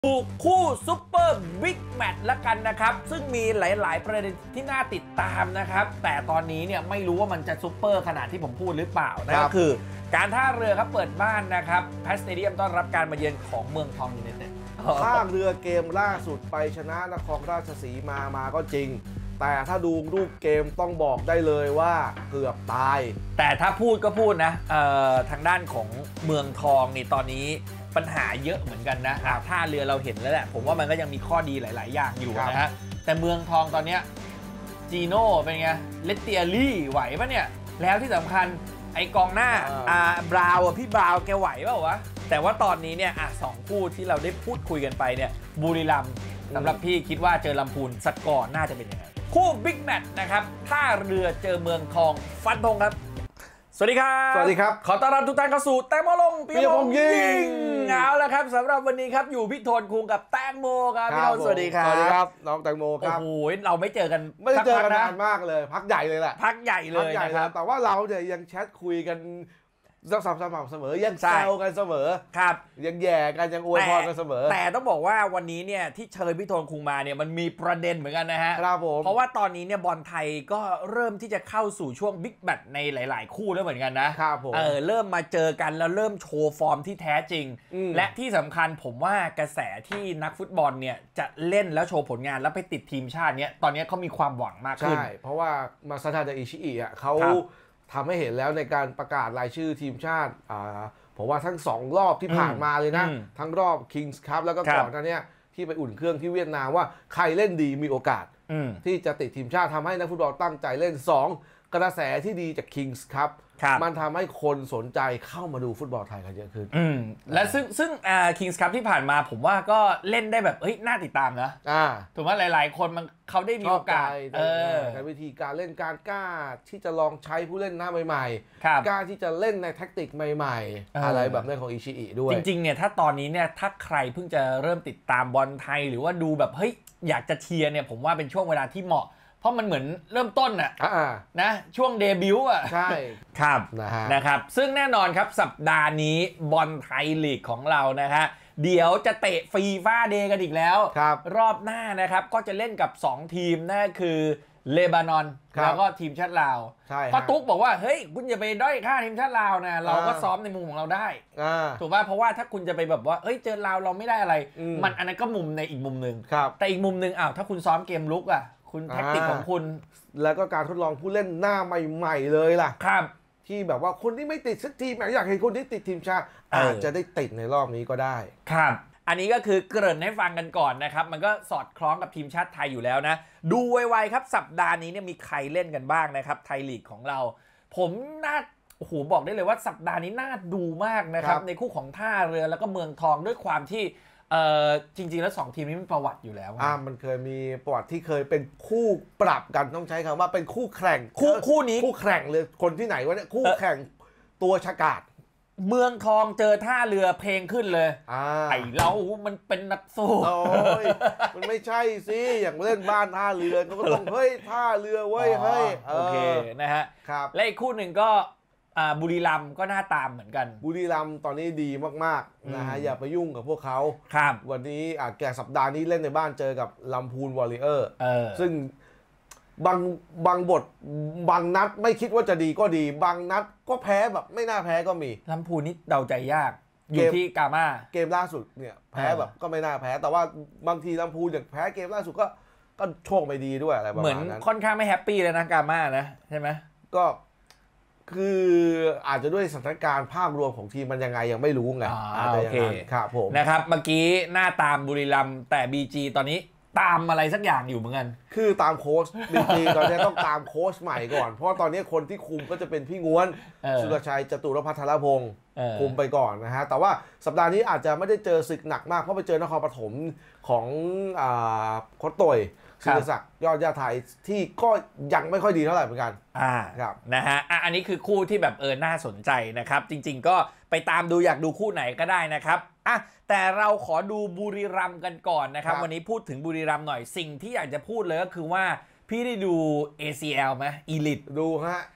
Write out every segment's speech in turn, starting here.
คู่ซุปเปอร์บิ๊กแมตช์ละกันนะครับซึ่งมีหลายๆประเด็นที่น่าติดตามนะครับแต่ตอนนี้เนี่ยไม่รู้ว่ามันจะซุปเปอร์ขนาดที่ผมพูดหรือเปล่านั่นก็คือการท่าเรือครับเปิดบ้านนะครับแพสเตเดียมต้อนรับการมาเยือนของเมืองทองยูไนเต็ดท่าเรือเกมล่าสุดไปชนะนครราชสีมาก็จริงแต่ถ้าดูรูปเกมต้องบอกได้เลยว่าเกือบตายแต่ถ้าพูดก็พูดนะทางด้านของเมืองทองนี่ตอนนี้ปัญหาเยอะเหมือนกันนะท่าเรือเราเห็นแล้วแหละผมว่ามันก็ยังมีข้อดีหลายๆอย่างอยู่นะฮะแต่เมืองทองตอนนี้จีโน่เป็นไงเลตเตียรี่ไหวปะเนี่ยแล้วที่สำคัญไอกองหน้าบราวพี่บราวแกไหวเปล่าวะแต่ว่าตอนนี้เนี่ยสองคู่ที่เราได้พูดคุยกันไปเนี่ยบุรีรัมย์สำหรับพี่คิดว่าเจอลำพูนสักก่อนน่าจะเป็นยังไงคู่บิ๊กแมตช์นะครับท่าเรือเจอเมืองทองฟันธงครับสวัสดีครับสวัสดีครับขอต้อนรับทุกท่านเข้าสู่แตงโมลงปียพงษ์ยิงเอาละครับสำหรับวันนี้ครับอยู่พี่โทนคุงกับแตงโมครับพี่โทนสวัสดีครับสวัสดีครับน้องแตงโมครับโอ้โหเราไม่เจอกันนานมากเลยพักใหญ่เลยแหละพักใหญ่เลยนะครับแต่ว่าเราเนี่ยยังแชทคุยกันสม่ำเสมอยังแซวกันเสมอครับยังแย่กันยังอวยพรกันเสมอแต่ต้องบอกว่าวันนี้เนี่ยที่เชิญพี่โทนคุงมาเนี่ยมันมีประเด็นเหมือนกันนะฮะครับผมเพราะว่าตอนนี้เนี่ยบอลไทยก็เริ่มที่จะเข้าสู่ช่วงบิ๊กแมตช์ในหลายๆคู่แล้วเหมือนกันนะครับผมเริ่มมาเจอกันแล้วเริ่มโชว์ฟอร์มที่แท้จริงและที่สำคัญผมว่ากระแสที่นักฟุตบอลเนี่ยจะเล่นแล้วโชว์ผลงานแล้วไปติดทีมชาติเนี่ยตอนนี้เขามีความหวังมากขึ้นใช่เพราะว่ามาซาทาดาอิชิอิอ่ะเขาทำให้เห็นแล้วในการประกาศรายชื่อทีมชาติผมว่าทั้ง2รอบที่ผ่านมาเลยนะทั้งรอบ Kings Cup แล้วก็ก่อนหน้านี้ที่ไปอุ่นเครื่องที่เวียดนามว่าใครเล่นดีมีโอกาสที่จะติดทีมชาติทำให้นักฟุตบอลตั้งใจเล่น2กระแสที่ดีจาก Kings Cup มันทำให้คนสนใจเข้ามาดูฟุตบอลไทยกันเยอะขึ้นและซึ่งKings Cup ที่ผ่านมาผมว่าก็เล่นได้แบบน่าติดตามนะถูกไหมหลายๆคนเขาได้มีโอกาสในวิธีการเล่นการกล้าที่จะลองใช้ผู้เล่นหน้าใหม่ๆกล้าที่จะเล่นในแท็กติกใหม่ๆอะไรแบบนี้ของอิชิอิด้วยจริงๆเนี่ยถ้าตอนนี้เนี่ยถ้าใครเพิ่งจะเริ่มติดตามบอลไทยหรือว่าดูแบบอยากจะเชียร์เนี่ยผมว่าเป็นช่วงเวลาที่เหมาะเพราะมันเหมือนเริ่มต้นนะช่วงเดบิวต์ใช่ครับนะครับซึ่งแน่นอนครับสัปดาห์นี้บอลไทยลีกของเรานะฮะเดี๋ยวจะเตะฟีฟ่าเดย์กันอีกแล้วรอบหน้านะครับก็จะเล่นกับ2ทีมนั่นคือเลบานอนแล้วก็ทีมชาติลาวเพราะตุ๊กบอกว่าเฮ้ยคุณอย่าไปด้อยค่าทีมชาติลาวนะเราก็ซ้อมในมุมของเราได้ถูกป่ะเพราะว่าถ้าคุณจะไปแบบว่าเจอลาวเราไม่ได้อะไรมันอันนั้นก็มุมในอีกมุมหนึ่งแต่อีกมุมหนึ่งถ้าคุณซ้อมเกมลุกคุณแท็กติกของคุณแล้วก็การทดลองผู้เล่นหน้าใหม่ๆเลยล่ะครับที่แบบว่าคนที่ไม่ติดสักทีมอยากเห็นคนที่ติดทีมชาติอาจจะได้ติดในรอบนี้ก็ได้ครับอันนี้ก็คือเกริ่นให้ฟังกันก่อนนะครับมันก็สอดคล้องกับทีมชาติไทยอยู่แล้วนะดูไวๆครับสัปดาห์นี้เนี่ยมีใครเล่นกันบ้างนะครับไทยลีกของเราผมบอกได้เลยว่าสัปดาห์นี้น่าดูมากนะครับในคู่ของท่าเรือแล้วก็เมืองทองด้วยความที่จริงๆแล้ว2ทีมนี้มันประวัติอยู่แล้วมันเคยมีประวัติที่เคยเป็นคู่ปรับกันต้องใช้คำว่าเป็นคู่แข่งคู่นี้คู่แข่งเลยคนที่ไหนวะเนี่ยคู่แข่งตัวฉกาจเมืองทองเจอท่าเรือเพลงขึ้นเลยไอเรามันเป็นนักสู้มันไม่ใช่สิอย่างเล่นบ้านท่าเรือก็ต้องเฮ้ยท่าเรือเว้ยเฮ้ยโอเคนะฮะและอีกคู่หนึ่งก็บุรีรัมย์ก็น่าตามเหมือนกันบุรีรัมย์ตอนนี้ดีมากๆนะฮะอย่าไปยุ่งกับพวกเขาวันนี้แกสัปดาห์นี้เล่นในบ้านเจอกับลำพูนวอริเออร์ซึ่งบางบทบางนัดไม่คิดว่าจะดีก็ดีบางนัดก็แพ้แบบไม่น่าแพ้ก็มีลำพูนนี่เดาใจยากอยู่ที่กาม่าเกมล่าสุดเนี่ยแพ้แบบก็ไม่น่าแพ้แต่ว่าบางทีลำพูนอย่างแพ้เกมล่าสุดก็โชคไม่ดีด้วยอะไรประมาณนั้นเหมือนค่อนข้างไม่แฮปปี้เลยนะกาม่านะใช่ไหมก็คืออาจจะด้วยสถานการณ์ภาพรวมของทีมมันยังไงยังไม่รู้ไงโอเคครับผมนะครับเมื่อกี้หน้าตามบุรีรัมย์แต่ BG ตอนนี้ตามอะไรสักอย่างอยู่เหมือนกันคือตามโค้ชBG ตอนนี้ต้องตามโค้ชใหม่ก่อนเพราะตอนนี้คนที่คุมก็จะเป็นพี่ง้วนสุรชัยจตุรพัทรพงศ์คุมไปก่อนนะฮะแต่ว่าสัปดาห์นี้อาจจะไม่ได้เจอศึกหนักมากเพราะไปเจอนครปฐมของโค้ชต่อยศิริศักดิ์ยอดญาไทยที่ก็ยังไม่ค่อยดีเท่าไหร่เหมือนกันครับนะฮะอันนี้คือคู่ที่แบบน่าสนใจนะครับจริงๆก็ไปตามดูอยากดูคู่ไหนก็ได้นะครับแต่เราขอดูบุรีรัมย์กันก่อนนะครับวันนี้พูดถึงบุรีรัมย์หน่อยสิ่งที่อยากจะพูดเลยก็คือว่าพี่ได้ดู ACL ไหม Elite ดูฮะโ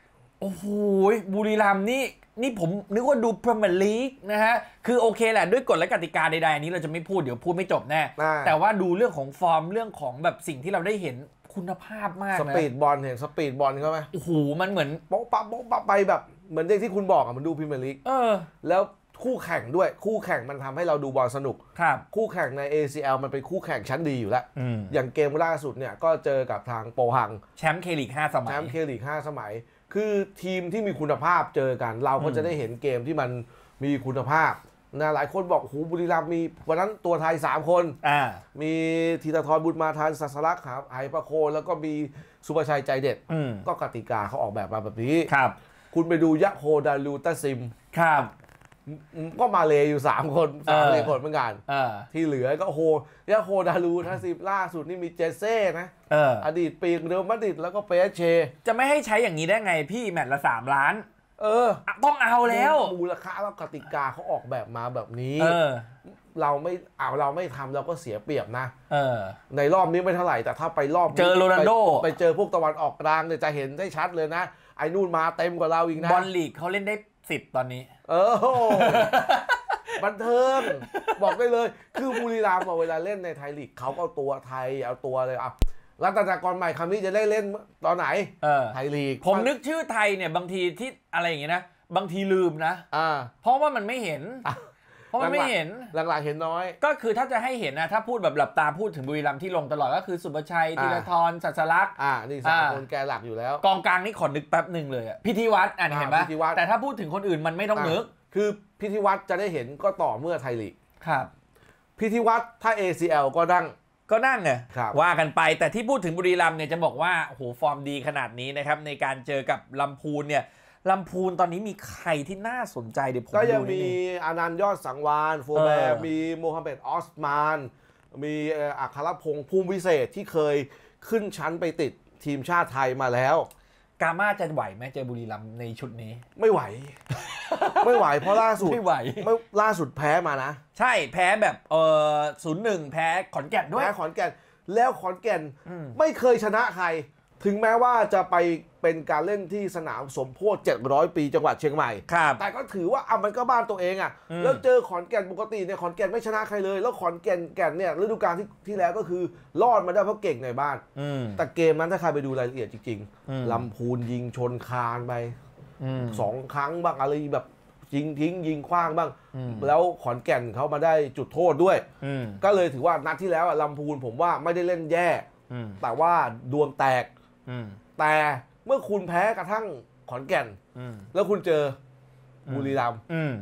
โอ้โหบุรีรัมย์นี่ผมนึกว่าดูพรีเมียร์ลีกนะฮะคือโอเคแหละด้วยกฎและกติกาใดๆอันนี้เราจะไม่พูดเดี๋ยวพูดไม่จบแน่แต่ว่าดูเรื่องของฟอร์มเรื่องของแบบสิ่งที่เราได้เห็นคุณภาพมากนะสปีดบอลเห็นสปีดบอลเขาไหมโอ้โหมันเหมือนโป๊ะปะโป๊ะปะไปแบบเหมือนที่คุณบอกอะมันดูพรีเมียร์ลีกแล้วคู่แข่งด้วยคู่แข่งมันทำให้เราดูบอลสนุกคู่แข่งใน ACL มันเป็นคู่แข่งชั้นดีอยู่แล้วอย่างเกมล่าสุดเนี่ยก็เจอกับทางโปฮังแชมป์เคลีก5 สมัยแชมป์เคลีก5 สมัยคือทีมที่มีคุณภาพเจอกันเราก็จะได้เห็นเกมที่มันมีคุณภาพนะหลายคนบอกโอ้โหบุรีรัมย์มีวันนั้นตัวไทย3 คนมีธีรทรบุญมาทันศาสลักษณ์ไหประโคนแล้วก็มีสุภชัยใจเด็ดก็กติกาเขาออกแบบมาแบบนี้คุณไปดูยะโฮดาลูตาซิมก็มาเลยอยู่3 คน3เลยคนเหมือนกันที่เหลือก็โฮยะโฮดาลูทัสซิมล่าสุดนี่มีเจเซ่นะอดีตปีกเรอัลมาดริดแล้วก็เปเชจะไม่ให้ใช้อย่างนี้ได้ไงพี่แมตช์ละ3 ล้านต้องเอาแล้วมูลค่าแล้วกติกาเขาออกแบบมาแบบนี้เราไม่ทำเราก็เสียเปรียบนะในรอบนี้ไม่เท่าไหร่แต่ถ้าไปรอบเจอโรนัลโดไปเจอพวกตะวันออกกลางเนี่ยจะเห็นได้ชัดเลยนะไอ้นู่นมาเต็มกว่าเราอีกนะบอลลีกเขาเล่นได้10ตอนนี้บันเทิงบอกได้เลยคือบุรีรัมย์เวลาเล่นในไทยลีกเขาก็เอาตัวไทยเอาตัวเลยรัตนากรใหม่คำนี้จะได้เล่นตอนไหนไทยลีกผมนึกชื่อไทยเนี่ยบางทีที่อะไรอย่างเงี้ยนะบางทีลืมนะเพราะว่ามันไม่เห็นเพราะมันไม่เห็นหลังๆเห็นน้อยก็คือถ้าจะให้เห็นนะถ้าพูดแบบหลับตาพูดถึงบุรีรัมย์ที่ลงตลอดก็คือสุภชัยธีรทรศาสลักษณ์นี่3 คนแกหลักอยู่แล้วกองกลางนี่ขอนึกแป๊บหนึ่งเลยพิธีวัฒน์เห็นปะแต่ถ้าพูดถึงคนอื่นมันไม่ต้องนึกคือพิธีวัฒน์จะได้เห็นก็ต่อเมื่อไทยลีกครับพิธีวัฒน์ถ้า ACL ก็นั่งไงว่ากันไปแต่ที่พูดถึงบุรีรัมย์เนี่ยจะบอกว่าโอ้โหฟอร์มดีขนาดนี้นะครับในการเจอกับลำพูนเนี่ยลำพูนตอนนี้มีใครที่น่าสนใจเดี๋ยวผมก็ยังมีอานันต์ยอดสังวานโฟแบร์มีโมฮัมเหม็ดออสมานมีอัครพงษ์ภูมิวิเศษที่เคยขึ้นชั้นไปติดทีมชาติไทยมาแล้วกาม่าจะไหวไหมเจอบุรีรัมย์ในชุดนี้ไม่ไหวเพราะล่าสุดไม่ไหวล่าสุดแพ้มานะใช่แพ้แบบ0-1แพ้ขอนแก่นด้วยแพ้ขอนแก่นแล้วขอนแก่นไม่เคยชนะใครถึงแม้ว่าจะไปเป็นการเล่นที่สนามสมโพธิ700 ปีจังหวัดเชียงใหม่แต่ก็ถือว่ามันก็บ้านตัวเองแล้วเจอขอนแก่นปกติเนี่ยขอนแก่นไม่ชนะใครเลยแล้วขอนแก่นเนี่ยฤดูกาลที่แล้วก็คือรอดมาได้เพราะเก่งในบ้านแต่เกมนั้นถ้าใครไปดูรายละเอียดจริงๆลำพูนยิงชนคานไป2 ครั้งบ้างอะไรแบบยิงทิ้งยิงขว้างบ้างแล้วขอนแก่นเขามาได้จุดโทษด้วยก็เลยถือว่านัดที่แล้วลำพูนผมว่าไม่ได้เล่นแย่แต่ว่าดวงแตกแต่เมื่อคุณแพ้กระทั่งขอนแก่นแล้วคุณเจอบุรีรัมย์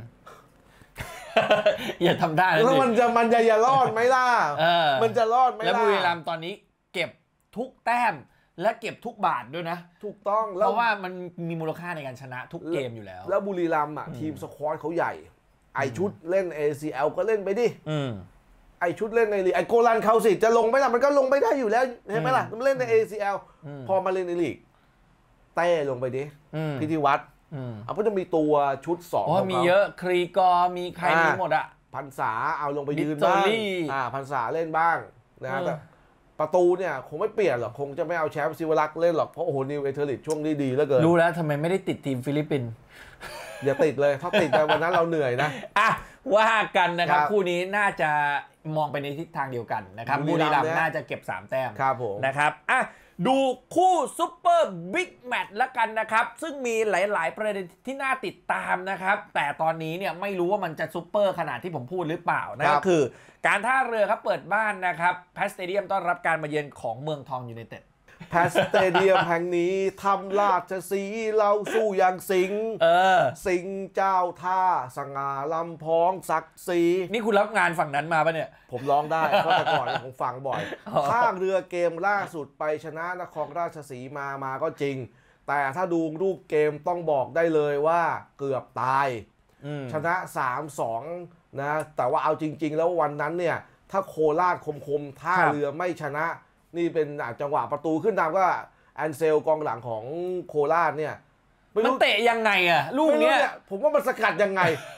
อย่าทำได้แล้วมันจะรอดไหมล่ะมันจะรอดไหมล่ะแล้วบุรีรัมย์ตอนนี้เก็บทุกแต้มและเก็บทุกบาทด้วยนะถูกต้องเพราะว่ามันมีมูลค่าในการชนะทุกเกมอยู่แล้วแล้วบุรีรัมย์ทีมสควอตเขาใหญ่ไอชุดเล่น ACL ก็เล่นไปดิไอชุดเล่นในลีกไอโกลันเขาสิจะลงไหมล่ะมันก็ลงไม่ได้อยู่แล้วเห็นไหมล่ะมันเล่นใน ACL พอมาเล่นในลีกเต้ลงไปดิพิธีวัฒน์ก็จะมีตัวชุด2ของเขามีเยอะครีกอมีใครมีหมดอะพันษาเอาลงไปยืนบ้างพันษาเล่นบ้างนะแต่ประตูเนี่ยคงไม่เปลี่ยนหรอกคงจะไม่เอาแชมป์ซิวลักเล่นหรอกเพราะโอ้โหนิวเอเทอร์ลิตช่วงนี้ดีเหลือเกินรู้แล้วทำไมไม่ได้ติดทีมฟิลิปปินส์อย่าติดเลยถ้าติดไปวันนั้นเราเหนื่อยนะว่ากันนะครับคู่นี้น่าจะมองไปในทิศทางเดียวกันนะครับบุรีรัมย์น่าจะเก็บ3 แต้มนะครับดูคู่ซุปเปอร์บิ๊กแมตช์ละกันนะครับซึ่งมีหลายๆประเด็นที่น่าติดตามนะครับแต่ตอนนี้เนี่ยไม่รู้ว่ามันจะซุปเปอร์ขนาดที่ผมพูดหรือเปล่านั่นก็คือการท่าเรือครับเปิดบ้านนะครับแพสสเตเดียมต้อนรับการมาเยือนของเมืองทองยูไนเต็ดแพสสเตเดียมแห่งนี้ทำราชสีเราสู้อย่างสิงเจ้าท่าสง่าลำพองศักดิ์ศรีนี่คุณรับงานฝั่งนั้นมาปะเนี่ยผมร้องได้เพราะแต่ก่อนผมฟังบ่อยข้างเรือเกมล่าสุดไปชนะนครราชสีมาก็จริงแต่ถ้าดูรูปเกมต้องบอกได้เลยว่าเกือบตายชนะ 3-2 นะแต่ว่าเอาจริงๆแล้ววันนั้นเนี่ยถ้าโคราชคมท่าเรือไม่ชนะนี่เป็นจังหวะประตูขึ้นตามก็แอนเซลกองหลังของโคราชเนี่ยมันเตะยังไงอะลูกเนี้ยผมว่ามันสกัดยังไง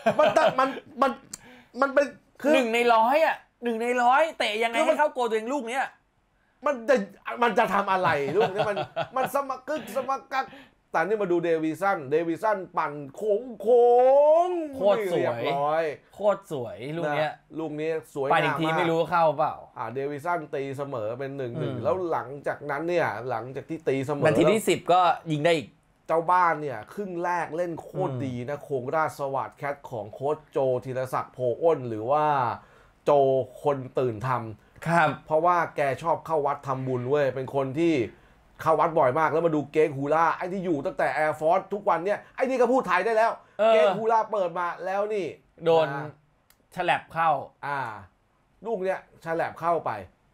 มันเป็นคือ1 ใน 100อะ1 ใน 100เตะยังไงให้เข้าโกตัวเองลูกเนี้ยมันจะทำอะไรลูกนี้มันสมกักแต่นี่มาดูเดวิสันปั่นโค้งโคตรสวยโคตรสวยลูกนี้สวยไปอีกทีไม่รู้เข้าเปล่าเดวิสันตีเสมอเป็น1-1แล้วหลังจากนั้นเนี่ยหลังจากที่ตีเสมอนาทีที่10ก็ยิงได้อีกเจ้าบ้านเนี่ยครึ่งแรกเล่นโคตรดีนะโครงราชสวัสดิ์แคทของโค้ชโจธีรศักดิ์โพอ้นหรือว่าโจคนตื่นทำครับเพราะว่าแกชอบเข้าวัดทำบุญเว้ยเป็นคนที่เข้าวัดบ่อยมากแล้วมาดูเกกฮูล่าไอ้ที่อยู่ตั้งแต่แอร์ฟอร์สทุกวันเนี่ยไอ้นี่ก็พูดไทยได้แล้วเกกฮูล่าเปิดมาแล้วนี่โดนฉลับเข้าลูกเนี้ยฉลับเข้าไป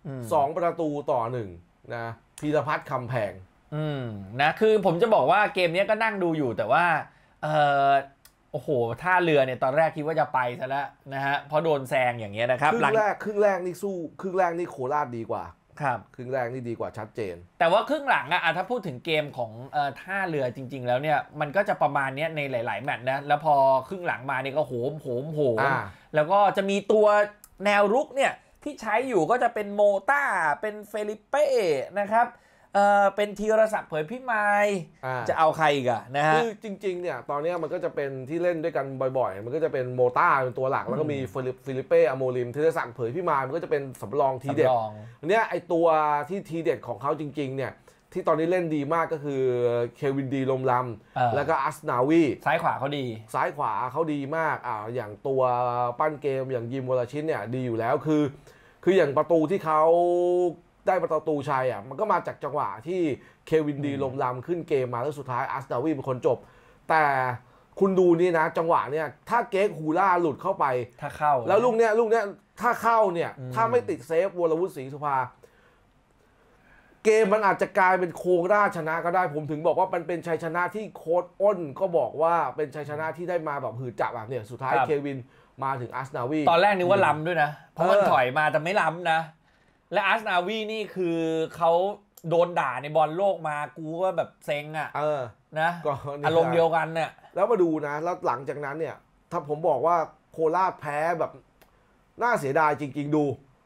2-1นะพีรพัฒน์คำแพงนะคือผมจะบอกว่าเกมนี้ก็นั่งดูอยู่แต่ว่าโอ้โหท่าเรือเนี่ยตอนแรกคิดว่าจะไปซะแล้วนะฮะเพราะโดนแซงอย่างเงี้ยนะครับครึ่งแรกนี่สู้ครึ่งแรกนี่โคราชดีกว่าครับครึ่งแรกนี่ดีกว่าชัดเจนแต่ว่าครึ่งหลังถ้าพูดถึงเกมของท่าเรือจริงๆแล้วเนี่ยมันก็จะประมาณนี้ในหลายๆแมตช์นะแล้วพอครึ่งหลังมาเนี่ยก็โหมแล้วก็จะมีตัวแนวรุกเนี่ยที่ใช้อยู่ก็จะเป็นโมต้าเป็นเฟลิเป้นะครับเป็นธีรศักดิ์เผยพิมายจะเอาใครอีกอะนะฮะคือจริงๆเนี่ยตอนนี้มันก็จะเป็นที่เล่นด้วยกันบ่อยๆมันก็จะเป็นโมต้าเป็นตัวหลักแล้วก็มีฟิลิเป้อโมริมธีรศักดิ์เผยพิมายมันก็จะเป็นสำรองทีเด็ดเนี่ยไอตัวที่ทีเด็ดของเขาจริงๆเนี่ยที่ตอนนี้เล่นดีมากก็คือเควินดีลมลำแล้วก็อัสนาวีซ้ายขวาเขาดีมากอย่างตัวปั้นเกมอย่างยิมวลชิตเนี่ยดีอยู่แล้วคืออย่างประตูที่เขาได้ประตูชัยมันก็มาจากจังหวะที่เควินดีลมลำขึ้นเกมมาแล้วสุดท้ายอัสนาวีเป็นคนจบแต่คุณดูนี่นะจังหวะเนี่ยถ้าเกกฮูล่าหลุดเข้าไปถ้าเข้าแล้วลูกเนี้ยถ้าเข้าเนี่ยถ้าไม่ติดเซฟวรวุฒิศรีสุภาเกมมันอาจจะกลายเป็นโคราชชนะก็ได้ผมถึงบอกว่ามันเป็นชัยชนะที่โค้ชอ้นก็บอกว่าเป็นชัยชนะที่ได้มาแบบหืดจับเนี่ยสุดท้ายเควินมาถึงอัสนาวีตอนแรกนึกว่าล้ำด้วยนะเพราะมันถอยมาแต่ไม่ล้ำนะและอัสนาวีนี่คือเขาโดนด่าในบอลโลกมากูก็แบบเซ็งนะอารมณ์เดียวกันเนี่ยแล้วมาดูนะแล้วหลังจากนั้นเนี่ยถ้าผมบอกว่าโคราชแพ้แบบน่าเสียดายจริงๆดู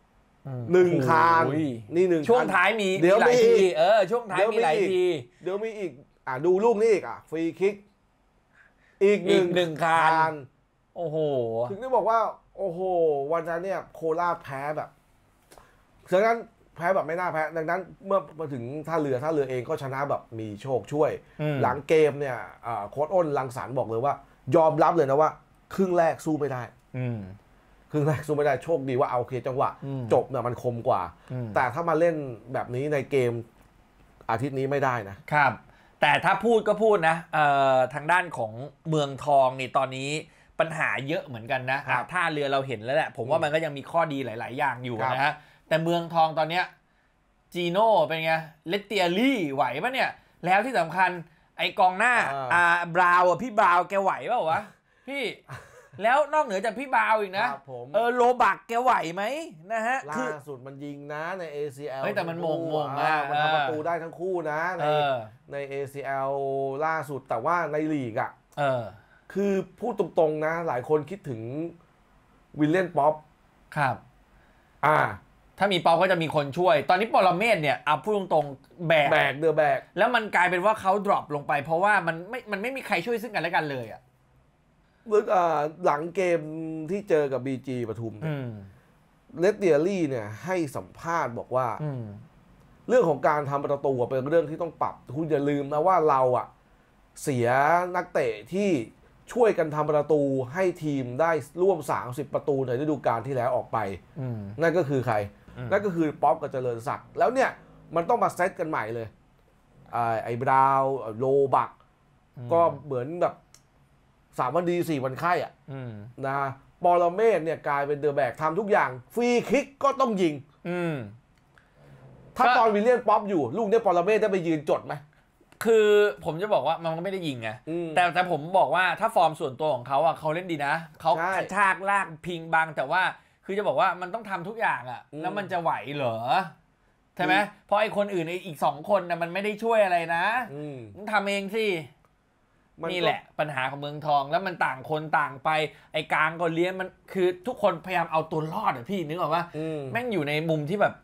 1 คานนี่1 ช่วงท้ายมีหลายทีช่วงท้ายมีหลายทีเดี๋ยวมีอีกดูลูกนี้อีกฟรีคิกอีก1 คานโอ้โหถึงได้บอกว่าโอ้โหวันนั้นเนี่ยโคราชแพ้แบบดังนั้นแพ้แบบไม่น่าแพ้ดังนั้นเมื่อมาถึงท่าเรือเองก็ชนะแบบมีโชคช่วยหลังเกมเนี่ยโค้ชอ้นรังสรรค์บอกเลยว่ายอมรับเลยนะว่าครึ่งแรกสู้ไม่ได้ครึ่งแรกสู้ไม่ได้โชคดีว่าเอาโอเคจังหวะจบเนี่ยมันคมกว่าแต่ถ้ามาเล่นแบบนี้ในเกมอาทิตย์นี้ไม่ได้นะครับแต่ถ้าพูดก็พูดนะทางด้านของเมืองทองนี่ตอนนี้ปัญหาเยอะเหมือนกันนะท่าเรือเราเห็นแล้วแหละผมว่ามันก็ยังมีข้อดีหลายๆอย่างอยู่นะฮะแต่เมืองทองตอนเนี้ยจีโน่เป็นไงเลตเตียรี่ไหวปะเนี่ยแล้วที่สำคัญไอกองหน้าบราวพี่บราวแกไหวเปล่าวะพี่แล้วนอกเหนือจากพี่บราวอีกนะโลบักแกไหวไหมนะฮะล่าสุดมันยิงนะใน ACL แต่มันมงมันทำประตูได้ทั้งคู่นะใน ACL ล่าสุดแต่ว่าในลีกคือพูดตรงๆนะหลายคนคิดถึงวิลเลียนป๊อปครับถ้ามีเปาก็จะมีคนช่วยตอนนี้ปรเมศเนี่ยพูดตรงๆแบกแล้วมันกลายเป็นว่าเขาดรอปลงไปเพราะว่ามันไม่มีใครช่วยซึ่งกันและกันเลยหลังเกมที่เจอกับ BG ปทุมเลตเตียรี่เนี่ยให้สัมภาษณ์บอกว่าเรื่องของการทำประตูเป็นเรื่องที่ต้องปรับคุณอย่าลืมนะว่าเราเสียนักเตะที่ช่วยกันทำประตูให้ทีมได้ร่วม30ประตูในฤดูกาลที่แล้วออกไปนั่นก็คือใครนั่นก็คือป๊อปกับเจริญศักดิ์แล้วเนี่ยมันต้องมาเซตกันใหม่เลยไอ้บราวโลบักก็เหมือนแบบ3 วันดี 4 วันไข้นะปรเมศเนี่ยกลายเป็นเดอะแบกทำทุกอย่างฟรีคิกก็ต้องยิงถ้าตอนวิลเลียนป๊อปอยู่ลูกนี้ปรเมศได้ไปยืนจดไหมคือผมจะบอกว่ามันก็ไม่ได้ยิงไงแต่ผมบอกว่าถ้าฟอร์มส่วนตัวของเขาเขาเล่นดีนะเขากระชากลากพิงบังแต่ว่าคือจะบอกว่ามันต้องทำทุกอย่างแล้วมันจะไหวเหรอใช่ไหมเพราะไอ้คนอื่นอีก2 คนมันไม่ได้ช่วยอะไรนะต้องทำเองสินี่แหละปัญหาของเมืองทองแล้วมันต่างคนต่างไปไอ้กลางก็เลี้ยงมันคือทุกคนพยายามเอาตัวรอดพี่นึกออกว่าแม่งอยู่ในมุมที่แบบ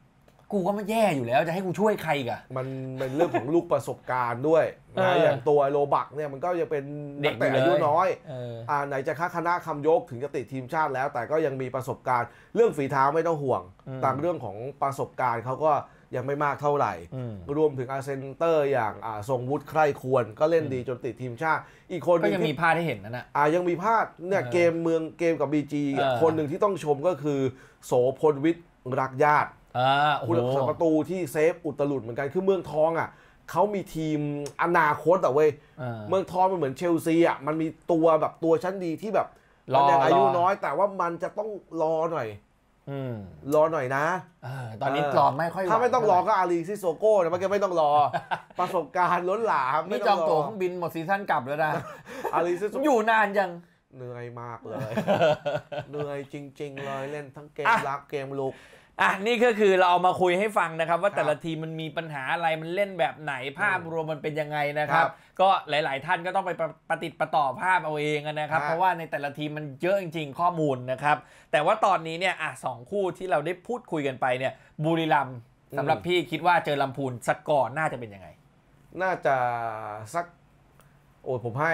กูก็ไม่แย่อยู่แล้วจะให้กูช่วยใครกะมันเป็นเรื่องของลูกประสบการณ์ด้วยนะอย่างตัวโรบักเนี่ยมันก็ยังเป็นเด็กแต่อายุน้อยไหนจะคณะคำยกถึงจะติดทีมชาติแล้วแต่ก็ยังมีประสบการณ์เรื่องฝีเท้าไม่ต้องห่วงตามเรื่องของประสบการณ์เขาก็ยังไม่มากเท่าไหร่รวมถึงเซนเตอร์อย่างทรงวุฒิใคร่ควรก็เล่นดีจนติดทีมชาติอีกคนก็ยังมีพลาดให้เห็นนะยังมีพลาดเนี่ยเกมกับ BG คนหนึ่งที่ต้องชมก็คือโสพลวิทย์รักญาติผู้รักษาประตูที่เซฟอุตลุดเหมือนกันคือเมืองทองเขามีทีมอนาคตเว้ยเมืองทองมันเหมือนเชลซีมันมีตัวชั้นดีที่แบบมันยังอายุน้อยแต่ว่ามันจะต้องรอหน่อยนะตอนนี้รอไม่ค่อยถ้าไม่ต้องรอก็อาลีซิโซโก้นะมันก็ไม่ต้องรอประสบการณ์ล้นหลามนี่จองตั๋วเครื่องบินหมดซีซั่นกลับแล้วนะอาลีซิโซอยู่นานยังเหนื่อยมากเลยเหนื่อยจริงๆเลยเล่นทั้งเกมรักเกมลุกนี่ก็คือเราเอามาคุยให้ฟังนะครับว่าแต่ละทีมมันมีปัญหาอะไรมันเล่นแบบไหนภาพรวมมันเป็นยังไงนะครับก็หลายๆท่านก็ต้องไปประติดประต่อภาพเอาเองนะครับเพราะว่าในแต่ละทีมมันเยอะจริงๆข้อมูลนะครับแต่ว่าตอนนี้เนี่ย2 คู่ที่เราได้พูดคุยกันไปเนี่ยบุรีรัมย์สำหรับพี่คิดว่าเจอลำพูนสกอร์น่าจะเป็นยังไงน่าจะสักผมให้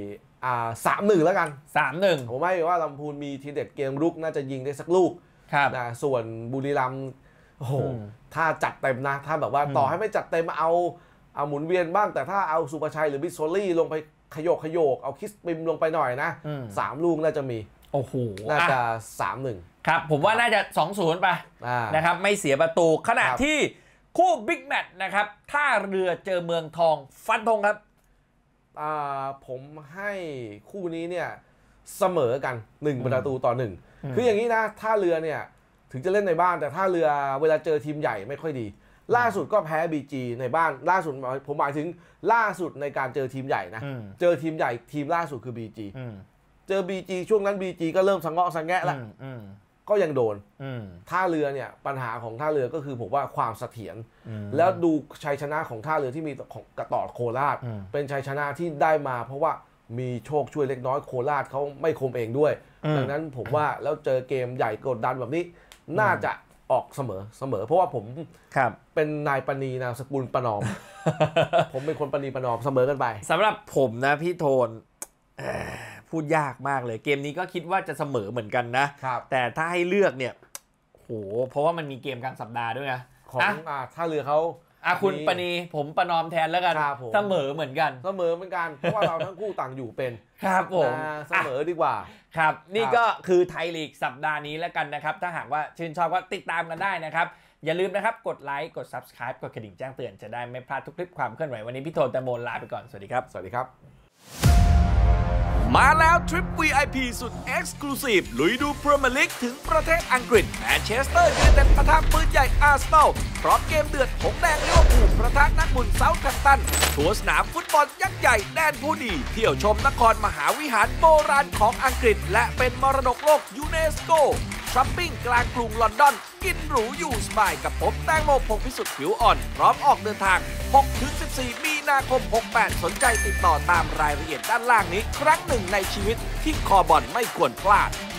3-1แล้วกัน 3-1 ผมให้ว่าลำพูนมีทีเด็ดเกมรุกน่าจะยิงได้สักลูกนะส่วนบุรีรัมย์ถ้าจัดเต็มนะถ้าแบบว่าต่อให้ไม่จัดเต็มเอาหมุนเวียนบ้างแต่ถ้าเอาสุภชัยหรือบิสโซลี่ลงไปขยกเอาคิสปิมลงไปหน่อยนะ3 ลูกน่าจะมีน่าจะ 3-1 ครับผมว่าน่าจะ 2-0 ไปนะครับไม่เสียประตูขณะที่คู่บิ๊กแมตช์นะครับท่าเรือเจอเมืองทองฟันธงครับผมให้คู่นี้เนี่ยเสมอกัน1-1คืออย่างนี้นะท่าเรือเนี่ยถึงจะเล่นในบ้านแต่ท่าเรือเวลาเจอทีมใหญ่ไม่ค่อยดีล่าสุดก็แพ้ BG ในบ้านล่าสุดผมหมายถึงล่าสุดในการเจอทีมใหญ่นะเจอทีมใหญ่ทีมล่าสุดคือ BG เจอ BG ช่วงนั้น BG ก็เริ่มสังเงาะสังแงะแล้วก็ยังโดนท่าเรือเนี่ยปัญหาของท่าเรือก็คือผมว่าความเสถียรแล้วดูชัยชนะของท่าเรือที่มีของกระต่อโคราชเป็นชัยชนะที่ได้มาเพราะว่ามีโชคช่วยเล็กน้อยโคราชเขาไม่คมเองด้วยดังนั้นผมว่าแล้วเจอเกมใหญ่กดดันแบบนี้น่าจะออกเสมอเพราะว่าผมเป็นนายปณีนามสกุลประนอม ผมเป็นคนปณีประนอมเสมอกันไปสำหรับผมนะพี่โทนพูดยากมากเลยเกมนี้ก็คิดว่าจะเสมอเหมือนกันนะแต่ถ้าให้เลือกเนี่ยเพราะว่ามันมีเกมกลางสัปดาห์ด้วยนะของท่าเรือเขาคุณปณีผมประนอมแทนแล้วกันเสมอเหมือนกันเพราะว่าเราทั้งคู่ต่างอยู่เป็นครับผมเสมอดีกว่าครับนี่ก็คือไทยลีกสัปดาห์นี้แล้วกันนะครับถ้าหากว่าชื่นชอบก็ติดตามกันได้นะครับอย่าลืมนะครับกดไลค์กด Subscribe กดกระดิ่งแจ้งเตือนจะได้ไม่พลาดทุกคลิปความเคลื่อนไหววันนี้พี่โทนแตงโมลาไปก่อนสวัสดีครับสวัสดีครับมาแล้วทริป VIP สุด Exclusive ลุยดูพรีเมียร์ลีกถึงประเทศอังกฤษแมนเชสเตอร์ยูไนเต็ดปะทะปืนใหญ่อาร์เซนอลพร้อมเกมเดือดหงแดงลิเวอร์พูลประทะนักบุญเซาท์แฮมป์ตันทัวร์สนามฟุตบอลยักษ์ใหญ่แดนผู้ดีเที่ยวชมนครมหาวิหารโบราณของอังกฤษและเป็นมรดกโลกยูเนสโกช้อปปิ้งกลางกรุงลอนดอนกินหรูอยู่สบายกับผมแตงโมพงษ์พิสุทธิ์ผิวอ่อนพร้อมออกเดินทาง 6-14 มีนาคม 68 สนใจติดต่อตามรายละเอียดด้านล่างนี้ครั้งหนึ่งในชีวิตที่คอบอลไม่ควรพลาด